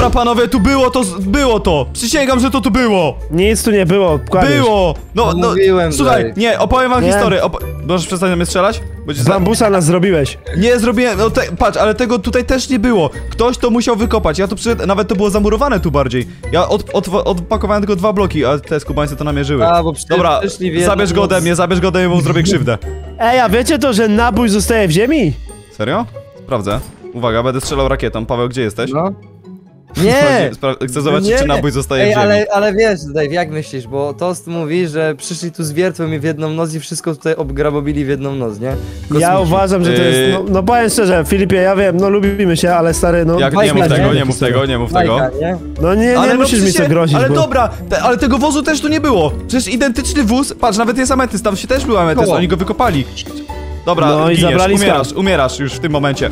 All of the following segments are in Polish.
Dobra, panowie, tu było to! Przysięgam, że to tu było! Nic tu nie było, kłamiesz. Było! No, Mówiłem, słuchaj, że- nie, opowiem wam historię. Możesz przestać na mnie strzelać? Z bambusa nas zrobiłeś. Nie zrobiłem, no patrz, ale tego tutaj też nie było. Ktoś to musiał wykopać, ja tu przyszedłem, nawet to było zamurowane tu bardziej. Ja odpakowałem tylko 2 bloki, a te skubańce to namierzyły. A, bo przecież Dobra, przyszli w jedną zabierz go noc. ode mnie, bo mu zrobię krzywdę. Ej, a wiecie to, że nabój zostaje w ziemi? Serio? Sprawdzę. Uwaga, będę strzelał rakietą. Paweł, gdzie jesteś? No. Nie! Chcę zobaczyć, Nie. czy nabój zostaje Ej, w ziemi. ale wiesz, Dave, jak myślisz, bo Toast mówi, że przyszli tu z wiertłem i w jedną noc i wszystko tutaj obgrabobili w jedną noc, nie? Kosmici. Ja uważam, że to jest, no powiem szczerze, Filipie, ja wiem, no lubimy się, ale stary, no... Jak, bajka, nie mów nie? tego, nie mów tego, nie mów tego. Bajka, nie? No nie musisz mi przecież- co grozić, Ale bo... dobra, ale tego wozu też tu nie było. Przecież identyczny wóz, patrz, nawet jest ametyst, tam się też był ametyst, Koło. oni go wykopali. Dobra, No i giniesz, zabrali umierasz już w tym momencie.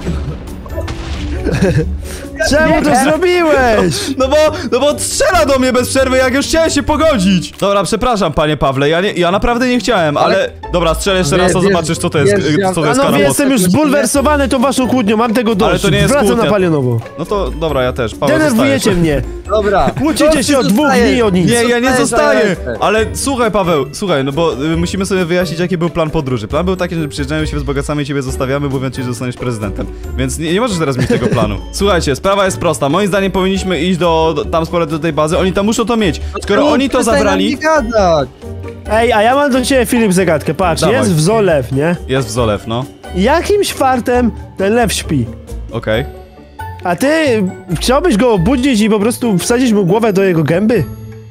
Czemu to zrobiłeś? No bo strzela do mnie bez przerwy, jak już chciałem się pogodzić. Dobra, przepraszam, panie Pawle, ja naprawdę nie chciałem, ale... Dobra, strzelę jeszcze raz, to Wiesz, zobaczysz, co to jest, wiesz, co to jest Panowie, karabos. jestem już zbulwersowany tą waszą kłótnią, mam tego dość. Ale to nie jest Wracam kłótnia. na palionowo. No to, dobra, ja też, Paweł, Denerwujecie zostajesz. mnie. Dobra. Kłócicie się od 2 dni o nic. Nie, ja nie Zostaję, zostaję, zostaję. ale słuchaj, Paweł, słuchaj, no bo musimy sobie wyjaśnić, jaki był plan podróży. Plan był taki, że przyjeżdżamy się, wzbogacamy i ciebie zostawiamy, mówiąc ci, że zostaniesz prezydentem. Więc nie możesz teraz mieć tego planu. Słuchajcie, sprawa jest prosta. Moim zdaniem powinniśmy iść tam z powrotem do tej bazy, oni tam muszą to mieć. Skoro oni to Przestań zabrali... nam nie gadać. Ej, a ja mam do ciebie, Filip, zagadkę. Patrz, Dawaj. jest w zoo lew, nie? Jest w Zolew, no. Jakimś fartem ten lew śpi. Okej. A ty chciałbyś go obudzić i po prostu wsadzić mu głowę do jego gęby?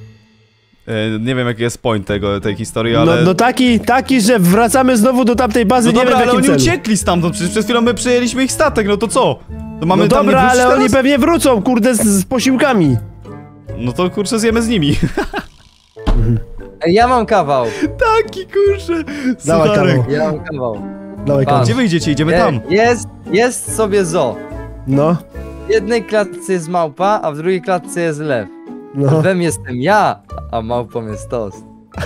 Nie wiem, jaki jest point tej historii, ale... No taki, że wracamy znowu do tamtej bazy, No nie dobra, wiem w ale jakim oni celu. uciekli stamtąd, przecież przed chwilą my przejęliśmy ich statek, no to co? To mamy No tam nie dobra, wrócić ale teraz? oni pewnie wrócą, kurde, z posiłkami. No to kurczę, zjemy z nimi. Ej, ja mam kawał. Taki kurczę, Dawaj, sucharek. kawał. Ja mam kawał. Dawaj, Patrz. Gdzie wyjdziecie? Idziemy tam. Jest sobie zoo. No, W jednej klatce jest małpa, a w drugiej klatce jest lew. no. Lwem jestem ja, a małpą jest Toast.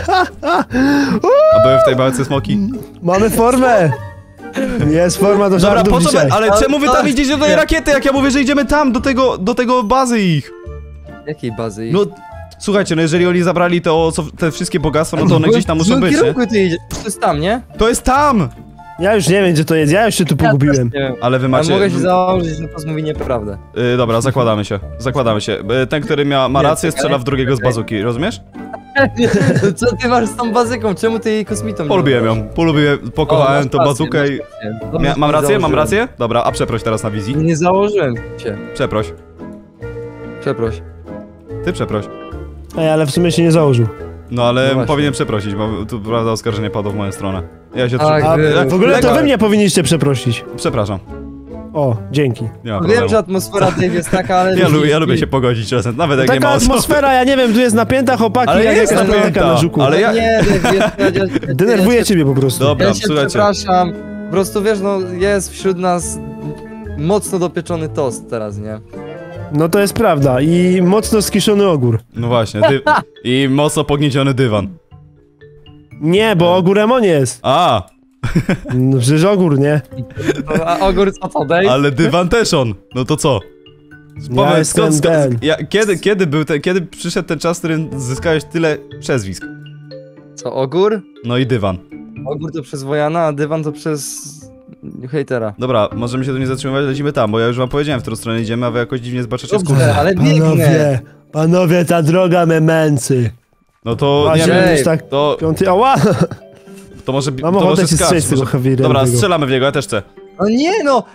A były w tej bałce smoki? Mamy formę. Jest forma do Dobra, żartów po co dzisiaj. ale czemu wy tam to- idziecie do tej rakiety, jak ja mówię, że idziemy tam, do tego bazy ich? Jakiej bazy? No, słuchajcie, no jeżeli oni zabrali te wszystkie bogactwa, no to one gdzieś tam muszą być, W nie? kierunku ty idziesz, to jest tam, nie? To jest tam! Ja już nie wiem, gdzie to jest, ja już się tu pogubiłem. Nie wiem. Ale wy Ale macie... mogę się założyć, że Toast mówi nieprawdę. Dobra, zakładamy się. Ten, który ma Nie, rację, czekaj. strzela w drugiego z Czekaj. bazuki, rozumiesz? Co ty masz z tą bazyką? Czemu ty jej kosmitą nie Polubiłem nazywasz? ją, pokochałem tą bazukę i... Dobrze, Mam nie rację? Mam założyłem. rację? Dobra, a przeproś teraz na wizji. Nie założyłem cię. Przeproś. Przeproś. Ty przeproś. Ej, ale w sumie się nie założył. No ale No właśnie. powinien przeprosić, bo tu prawda oskarżenie padło w moją stronę. Ja się Tak, A w ogóle to Lekko- wy mnie powinniście przeprosić. Przepraszam. O, dzięki. Nie ma Wiem, problemu. że atmosfera Dave jest taka, ale... Ja lubię się pogodzić czasem, nawet jak nie Taka ma osoby. atmosfera, ja nie wiem, tu jest napięta, chłopaki, Ale jak jest jakaś napięta, piosenka na żuku. ale ja- Nie, Dave, Denerwujecie mnie po prostu. Dobra, Ja się słuchajcie. przepraszam. Po prostu wiesz, no jest wśród nas mocno dopieczony tost teraz, nie? No to jest prawda. I mocno skiszony ogór. No właśnie, i mocno pognieciony dywan. Nie, bo ogórem on jest. A, No, przecież ogór, nie? No, a ogór co to, Dave? ale dywan też on. No to co? Ja jestem ten. Kiedy przyszedł ten czas, w którym zyskałeś tyle przezwisk? Co, ogór? No i dywan. Ogór to przez Wojana, a dywan to przez... hejtera. Dobra, możemy się tu nie zatrzymywać, lecimy tam, bo ja już wam powiedziałem, w którą stronę idziemy, a wy jakoś dziwnie zbaczacie z kursem. Dobrze, ale biegnę. Panowie, ta droga me męcy. No to nie Właśnie, wiem, już tak to, piąty... Ała! to może... Mam to ochotę może ci skacz, strzec tego może- Javiera. Dobra, tego. strzelamy w niego, ja też chcę. No nie no!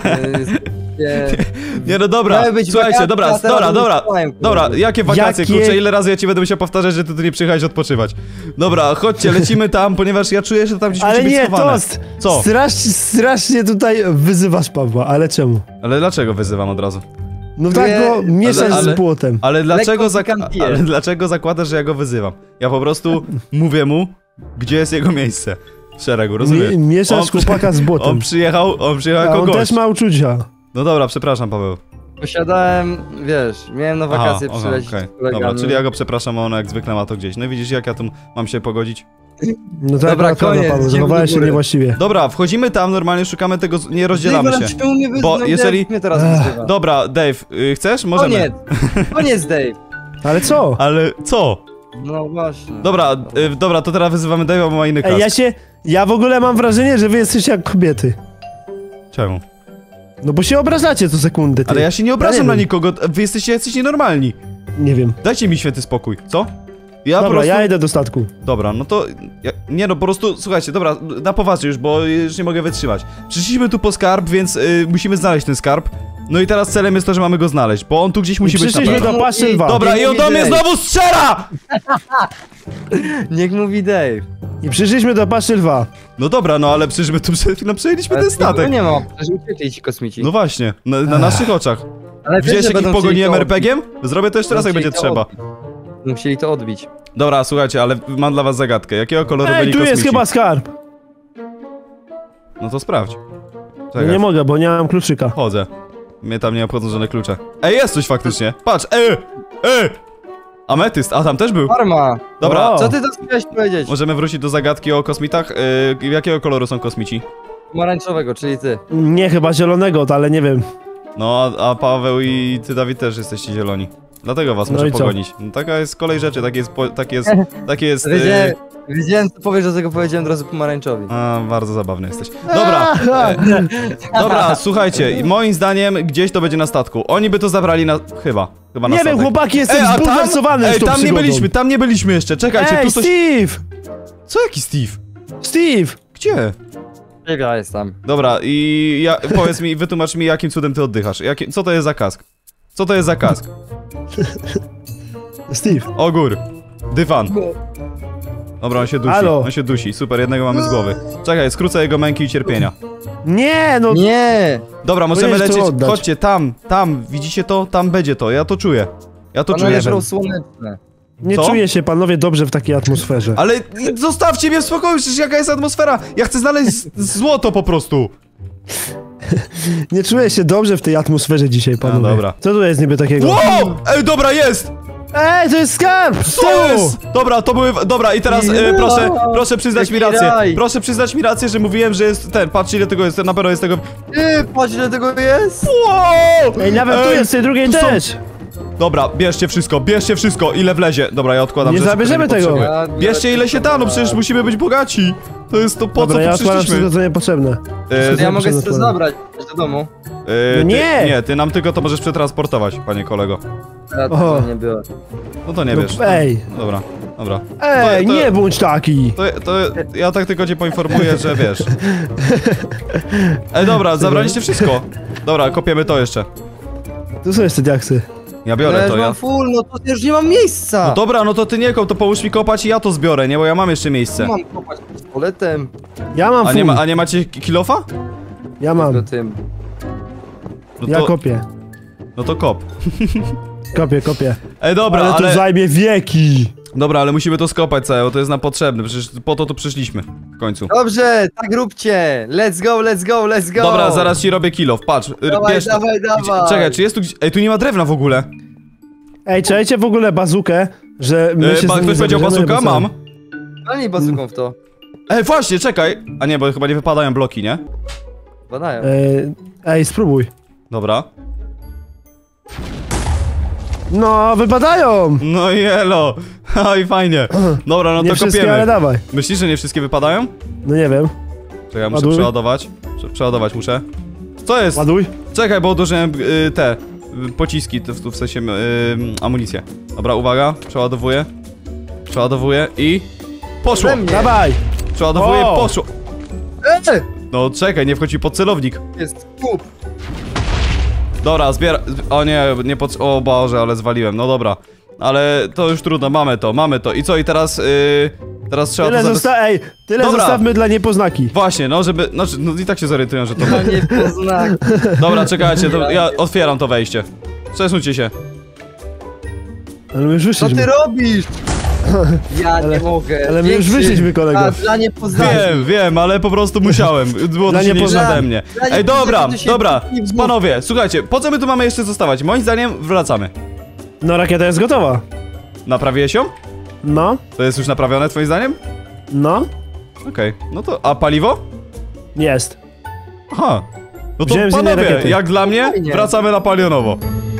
Nie. Nie no dobra, Miały być słuchajcie, wakacje, dobra, a teraz dobra, wysłałem, dobra, jakie wakacje, Jakie- kurczę, ile razy ja ci będę musiał powtarzać, że ty tu nie przyjechałeś odpoczywać. Dobra, chodźcie, lecimy tam, ponieważ ja czuję, że tam gdzieś musi Ale być nie, schowane. Toast! Co? Strasznie tutaj wyzywasz Pawła, ale czemu? Ale dlaczego wyzywam od razu? No tak Nie, go mieszasz ale- z błotem. Ale dlaczego, pikantnie. ale dlaczego zakładasz, że ja go wyzywam? Ja po prostu mówię mu, gdzie jest jego miejsce w szeregu, rozumiesz? Mieszasz chłopaka z błotem. On przyjechał A jako on gość. też ma uczucia. No dobra, przepraszam, Paweł. Posiadałem, wiesz, miałem na wakacje Aha, przylecieć okej. z kolegami. Dobra, czyli ja go przepraszam, a on jak zwykle ma to gdzieś. No i widzisz, jak ja tu mam się pogodzić? No to Dobra, akurat prawda, koniec, Paweł, idziemy zachowałeś do się góry. niewłaściwie. Dobra, wchodzimy tam, normalnie szukamy tego, nie rozdzielamy Dave, się. czemu mnie Bo jeżeli... mnie teraz wyzywa? Dobra, Dave, chcesz? Możemy. Koniec, koniec Dave. Ale co? Ale co? No właśnie. Dobra, dobra, to teraz wyzywamy Dave'a, bo ma inny kask. Ja w ogóle mam wrażenie, że wy jesteście jak kobiety. Czemu? No bo się obrażacie co sekundę, ty. Ale ja się nie obrażam Ja nie na wiem. nikogo, wy jesteście jacyś nienormalni. Nie wiem. Dajcie mi święty spokój, co? Ja Dobra, po prostu... ja idę do statku. Dobra, no to... Nie no, po prostu, słuchajcie, dobra, na poważnie już, bo już nie mogę wytrzymać. Przyszliśmy tu po skarb, więc musimy znaleźć ten skarb. No i teraz celem jest to, że mamy go znaleźć, bo on tu gdzieś musi być na Przyszliśmy pewno. do paszy lwa. Dobra, i on do mnie znowu strzela! Niech mówi Dave. I przyszliśmy do paszy lwa. No dobra, no ale przecież my tu przed chwilą przejęliśmy ten statek. nie ma, przecież uciekli ci kosmici. No właśnie, na naszych oczach. Ale wiesz, Widziałeś że jak ich będą pogoniłem chcieli to RPG-iem? Zrobię to jeszcze raz, jak Musieli będzie to trzeba. odbić. Musieli to odbić. Dobra, słuchajcie, ale mam dla was zagadkę. Jakiego koloru Ej, byli tu jest kosmici? chyba skarb. No to sprawdź. No Czekaj, nie mogę, bo nie mam kluczyka. chodzę. Mnie tam nie obchodzą żadne klucze. Ej, jest coś faktycznie. Patrz, Ametyst, a tam też był. Farma! Dobra, O. Co ty to chciałeś powiedzieć? możemy wrócić do zagadki o kosmitach. Jakiego koloru są kosmici? Pomarańczowego, czyli ty. Nie, chyba zielonego, ale nie wiem. No, a Paweł i ty, Dawid, też jesteście zieloni. Dlatego was No muszę i co? pogonić. No, taka jest kolej rzeczy, takie jest... Wiedziałem co powiesz, dlatego powiedziałem od razu pomarańczowi. Bardzo zabawny jesteś. Dobra, dobra, słuchajcie, moim zdaniem gdzieś to będzie na statku. Oni by to zabrali na... Chyba na Nie wiem, statek. chłopaki, jestem a tam- zbulwersowany już tą tam nie przygodą. tam nie byliśmy jeszcze, czekajcie, Ej, tu coś... Steve! Co jaki Steve? Steve! Gdzie? Ja jestem. Dobra, i powiedz mi, wytłumacz mi, jakim cudem ty oddychasz. Co to jest za kask? Co to jest za kask? Steve. Ogór. Dywan. Dobra, on się dusi, Halo. on się dusi. Super, jednego mamy z głowy. Czekaj, skrócę jego męki i cierpienia. Nie, no... Nie! Dobra, możemy Powinieneś to lecieć. oddać. Chodźcie, tam, widzicie to? Tam będzie to, ja to czuję. Ja to One czuję. leżą słoneczne. Nie Co? czuję się, panowie, dobrze w takiej atmosferze. Ale zostawcie mnie w spokoju, przecież jaka jest atmosfera? Ja chcę znaleźć złoto po prostu. Nie czuję się dobrze w tej atmosferze dzisiaj, panowie. dobra. Co tu jest niby takiego? Wow! Ej, dobra, jest! Ej, to jest skarb! Z Co tyłu! jest? Dobra, to były... Dobra, i teraz proszę przyznać mi Jaki rację. raj. Proszę przyznać mi rację, że mówiłem, że jest ten. Patrzcie, ile tego jest, na pewno jest tego... Ty, patrz ile tego jest! Wow! Ej, nawet tu jest, w tej drugiej tu są- też! Dobra, bierzcie wszystko, ile wlezie. Dobra, ja odkładam Nie rzeczy, zabierzemy które nie tego. potrzebuję. Ja biorę Bierzcie ile się da, no tylko przecież na- musimy być bogaci. To jest to, po Dobra, co ja tu odkładam przyszliśmy? wszystko, co niepotrzebne. Ja mogę Zapraszam to na zabrać do domu. No nie! Nie, ty nam tylko to możesz przetransportować, panie kolego. Ja O. to nie było. No to nie No, wiesz. ej. Dobra, dobra. Ej, To- nie bądź taki! To ja tak tylko cię poinformuję, że wiesz. Ej, dobra, zabraliście wszystko. Dobra, kopiemy to jeszcze. Tu są jeszcze diaksy. Ja biorę Ale to, mam ja. full, no to już nie mam miejsca! No dobra, no to ty nie kop, to połóż mi kopać i ja to zbiorę, nie? Bo ja mam jeszcze miejsce. Mam kopać pistoletem, Ja mam full. A nie macie kilofa? Ja do mam. tym. No Ja to, kopię. no to kop. Kopię. Ej, dobra, Ale to zajmie wieki! Dobra, ale musimy to skopać całe, bo to jest nam potrzebne, przecież po to tu przyszliśmy. W końcu. Dobrze, tak róbcie! Let's go, let's go, let's go! Dobra, zaraz ci robię kilof, patrz. Dawaj, bierz to. dawaj, dawaj! Czekaj, czy jest tu gdzieś... Ej, tu nie ma drewna w ogóle. Ej, czajcie w ogóle bazukę, że my się z nimi Ktoś powiedział zabierzemy, bazuka? bo co? Mam. Walnij bazuką w to. Ej, właśnie, czekaj. A nie, bo chyba nie wypadają bloki, nie? Badają. Ej, spróbuj. Dobra. No, wypadają! No jelo. Oj, fajnie. Dobra, no Nie to wszystkie, kopiemy. ale dawaj. Myślisz, że nie wszystkie wypadają? No nie wiem. Czekaj, muszę Ładuj. przeładować. Przeładować muszę. Co jest? Ładuj. Czekaj, bo odłożyłem te pociski, w sensie amunicję. Dobra, uwaga, przeładowuję. Przeładowuję i... Poszło! Ode mnie. Dawaj! Przeładowuję, O! poszło! No czekaj, nie wchodzi pod celownik. Jest kup. Dobra, o nie, o Boże, ale zwaliłem, no dobra. Ale to już trudno, mamy to. I co, i teraz, teraz trzeba Tyle Dobra. zostawmy dla niepoznaki. Właśnie, no żeby, no i tak się zorientują, że to... To nie poznak. Dobra, czekajcie, to ja otwieram to wejście. Przesuńcie się. Ale my już Co wyszliśmy. ty robisz? Ja nie mogę. ale my już Większy. wyszliśmy, kolego. A, dla niepoznanych. Wiem, ale po prostu musiałem. Było to Dla silniejsze niepoznanych. ode mnie. Dla Ej, dobra, niepoznanych to się dobra. nie wzmów. Panowie, słuchajcie, po co my tu mamy jeszcze zostawać? Moim zdaniem wracamy. No, rakieta jest gotowa. Naprawiłeś ją? No. To jest już naprawione, twoim zdaniem? No, Okej, no to, a paliwo? jest. Aha. No to Wziąłem z jednej panowie, rakiety. jak dla mnie, Fajnie. wracamy na palionowo.